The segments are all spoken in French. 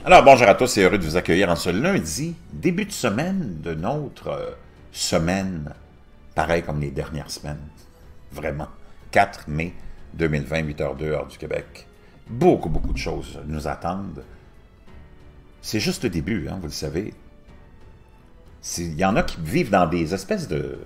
Alors, bonjour à tous et heureux de vous accueillir en ce lundi, début de semaine de notre semaine, pareil comme les dernières semaines, vraiment. 4 mai 2020, 8h02, heure du Québec. Beaucoup de choses nous attendent. C'est juste le début, hein, vous le savez. Il y en a qui vivent dans des espèces de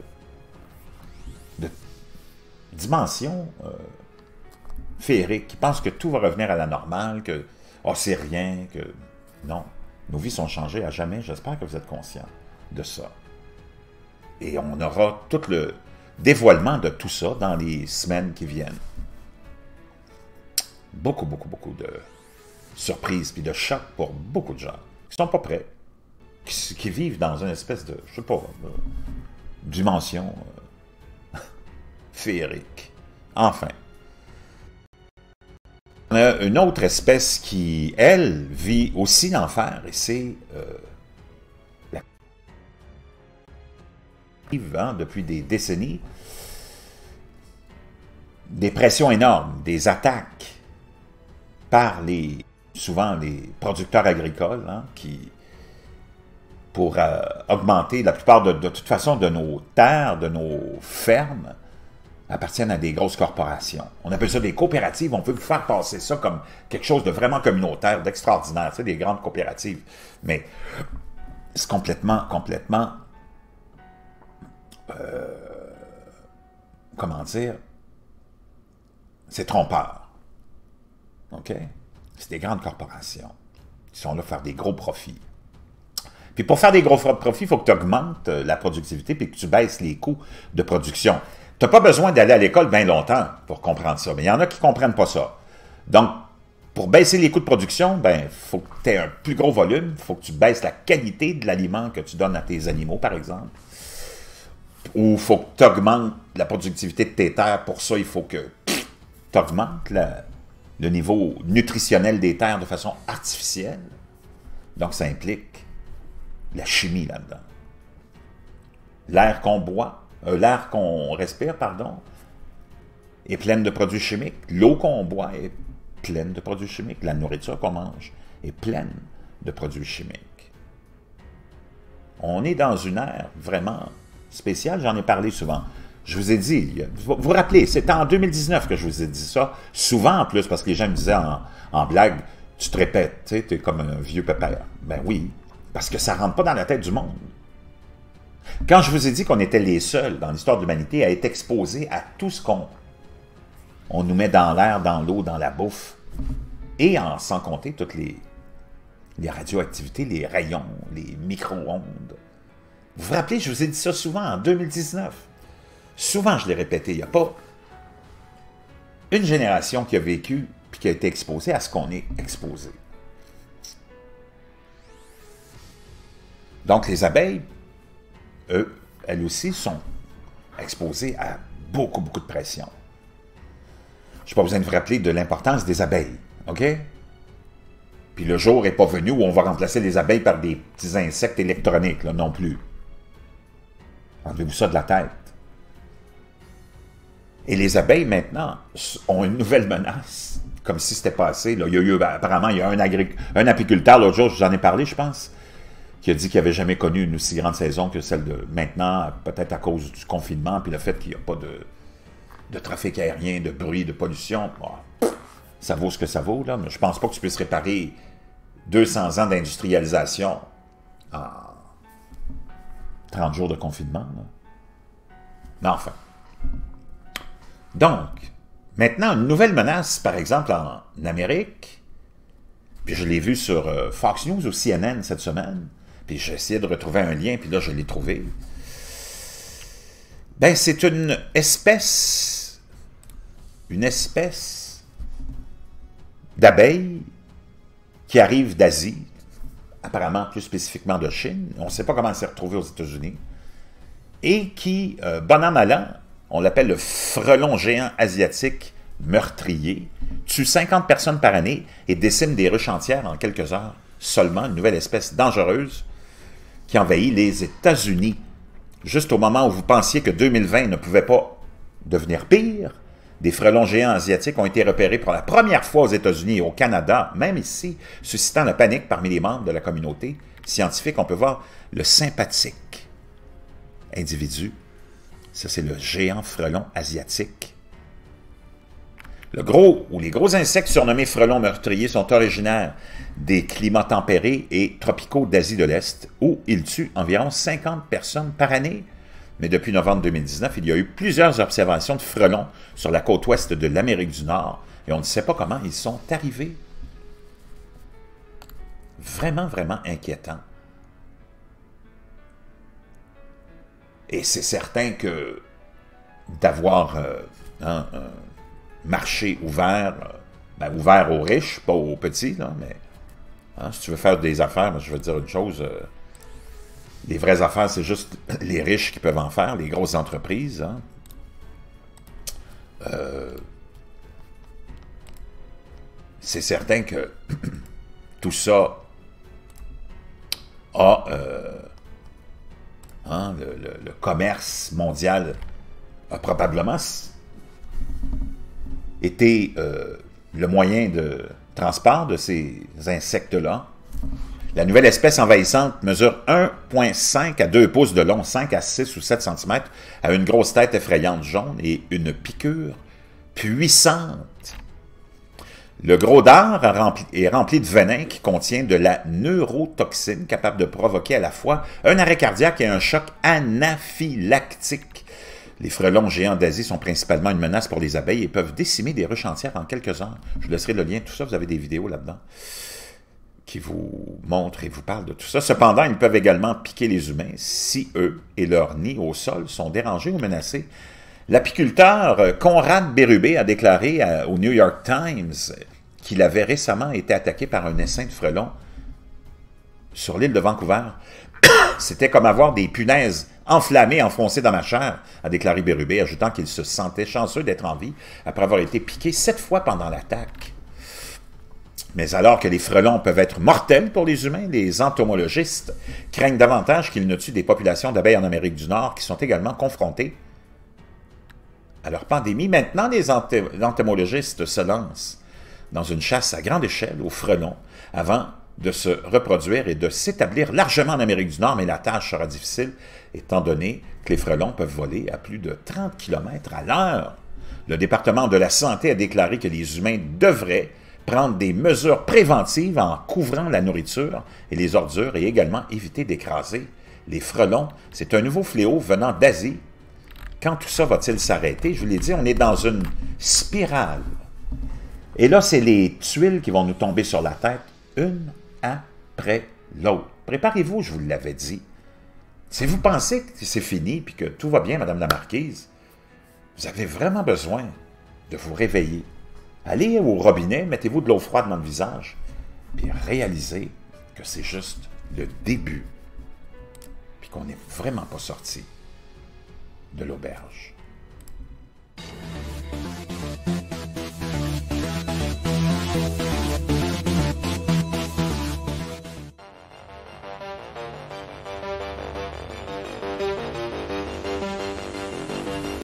dimensions féeriques, qui pensent que tout va revenir à la normale, que oh, c'est rien, que... Non, nos vies sont changées à jamais. J'espère que vous êtes conscients de ça. Et on aura tout le dévoilement de tout ça dans les semaines qui viennent. Beaucoup de surprises et de chocs pour beaucoup de gens qui ne sont pas prêts, qui vivent dans une espèce de, je sais pas, dimension féerique. Enfin. On a une autre espèce qui, elle, vit aussi l'enfer, et c'est la depuis des décennies, des pressions énormes, des attaques par souvent les producteurs agricoles, hein, pour augmenter la plupart de toute façon de nos terres, de nos fermes, appartiennent à des grosses corporations. On appelle ça des coopératives. On peut vous faire passer ça comme quelque chose de vraiment communautaire, d'extraordinaire. C'est des grandes coopératives. Mais c'est complètement, comment dire, c'est trompeur. OK? C'est des grandes corporations qui sont là pour faire des gros profits. Puis pour faire des gros profits, il faut que tu augmentes la productivité et que tu baisses les coûts de production. Tu n'as pas besoin d'aller à l'école bien longtemps pour comprendre ça, mais il y en a qui ne comprennent pas ça. Donc, pour baisser les coûts de production, ben, il faut que tu aies un plus gros volume, il faut que tu baisses la qualité de l'aliment que tu donnes à tes animaux, par exemple. Ou il faut que tu augmentes la productivité de tes terres. Pour ça, il faut que tu augmentes le niveau nutritionnel des terres de façon artificielle. Donc, ça implique la chimie là-dedans. L'air qu'on boit, l'air qu'on respire, pardon, est pleine de produits chimiques. L'eau qu'on boit est pleine de produits chimiques. La nourriture qu'on mange est pleine de produits chimiques. On est dans une ère vraiment spéciale. J'en ai parlé souvent. Je vous ai dit, vous vous rappelez, c'était en 2019 que je vous ai dit ça, souvent en plus, parce que les gens me disaient en blague, tu te répètes, tu sais, t'es comme un vieux pépère. Ben oui, parce que ça ne rentre pas dans la tête du monde. Quand je vous ai dit qu'on était les seuls dans l'histoire de l'humanité à être exposés à tout ce qu'on nous met dans l'air, dans l'eau, dans la bouffe, et sans compter toutes les radioactivités, les rayons, les micro-ondes. Vous vous rappelez, je vous ai dit ça souvent en 2019. Souvent, je l'ai répété, il n'y a pas une génération qui a vécu et qui a été exposée à ce qu'on est exposé. Donc, les abeilles, elles aussi sont exposées à beaucoup de pression. Je n'ai pas besoin de vous rappeler de l'importance des abeilles, OK? Puis le jour n'est pas venu où on va remplacer les abeilles par des petits insectes électroniques, là, non plus. Enlevez-vous ça de la tête. Et les abeilles, maintenant, ont une nouvelle menace, comme si c'était passé. Là. Apparemment, il y a un apiculteur, l'autre jour, je vous en ai parlé, je pense, qui a dit qu'il n'avait jamais connu une aussi grande saison que celle de maintenant, peut-être à cause du confinement, puis le fait qu'il n'y a pas de trafic aérien, de bruit, de pollution. Bon, ça vaut ce que ça vaut, là, mais je ne pense pas que tu puisses réparer 200 ans d'industrialisation en 30 jours de confinement. Là. Mais enfin. Donc, maintenant, une nouvelle menace, par exemple, en Amérique, puis je l'ai vu sur Fox News ou CNN cette semaine, puis j'ai essayé de retrouver un lien, puis là, je l'ai trouvé. Ben, c'est une espèce d'abeille qui arrive d'Asie, apparemment plus spécifiquement de Chine, on ne sait pas comment elle s'est retrouvée aux États-Unis, et qui, bon an, mal an, on l'appelle le frelon géant asiatique meurtrier, tue 50 personnes par année et décime des ruches entières en quelques heures. Seulement, une nouvelle espèce dangereuse qui envahit les États-Unis. Juste au moment où vous pensiez que 2020 ne pouvait pas devenir pire, des frelons géants asiatiques ont été repérés pour la première fois aux États-Unis et au Canada, même ici, suscitant la panique parmi les membres de la communauté scientifique. On peut voir le sympathique individu. Ça, c'est le géant frelon asiatique. Le gros ou les gros insectes surnommés frelons meurtriers sont originaires des climats tempérés et tropicaux d'Asie de l'Est, où ils tuent environ 50 personnes par année. Mais depuis novembre 2019, il y a eu plusieurs observations de frelons sur la côte ouest de l'Amérique du Nord, et on ne sait pas comment ils sont arrivés. Vraiment, vraiment inquiétant. Et c'est certain que d'avoir un marché ouvert, ouvert aux riches, pas aux petits, là, mais si tu veux faire des affaires, je veux dire une chose, les vraies affaires, c'est juste les riches qui peuvent en faire, les grosses entreprises. C'est certain que tout ça a... le commerce mondial a probablement été le moyen de transport de ces insectes-là. La nouvelle espèce envahissante mesure 1,5 à 2 pouces de long, 5 à 6 ou 7 cm, a une grosse tête effrayante jaune et une piqûre puissante. Le gros dard est rempli de venin qui contient de la neurotoxine capable de provoquer à la fois un arrêt cardiaque et un choc anaphylactique. Les frelons géants d'Asie sont principalement une menace pour les abeilles et peuvent décimer des ruches entières en quelques heures. Je vous laisserai le lien, tout ça, vous avez des vidéos là-dedans qui vous montrent et vous parlent de tout ça. Cependant, ils peuvent également piquer les humains si eux et leurs nids au sol sont dérangés ou menacés. L'apiculteur Conrad Berube a déclaré au New York Times qu'il avait récemment été attaqué par un essaim de frelons sur l'île de Vancouver. C'était comme avoir des punaises enflammées enfoncées dans ma chair, a déclaré Berube, ajoutant qu'il se sentait chanceux d'être en vie après avoir été piqué 7 fois pendant l'attaque. Mais alors que les frelons peuvent être mortels pour les humains, les entomologistes craignent davantage qu'ils ne tuent des populations d'abeilles en Amérique du Nord qui sont également confrontées à leur pandémie. Maintenant, les entomologistes se lancent dans une chasse à grande échelle aux frelons avant de se reproduire et de s'établir largement en Amérique du Nord, mais la tâche sera difficile étant donné que les frelons peuvent voler à plus de 30 km à l'heure. Le département de la Santé a déclaré que les humains devraient prendre des mesures préventives en couvrant la nourriture et les ordures et également éviter d'écraser les frelons. C'est un nouveau fléau venant d'Asie. Quand tout ça va-t-il s'arrêter? Je vous l'ai dit, on est dans une spirale. Et là, c'est les tuiles qui vont nous tomber sur la tête, une après l'autre. Préparez-vous, je vous l'avais dit. Si vous pensez que c'est fini et que tout va bien, Madame la Marquise, vous avez vraiment besoin de vous réveiller. Allez au robinet, mettez-vous de l'eau froide dans le visage, puis réalisez que c'est juste le début, puis qu'on n'est vraiment pas sorti de l'auberge.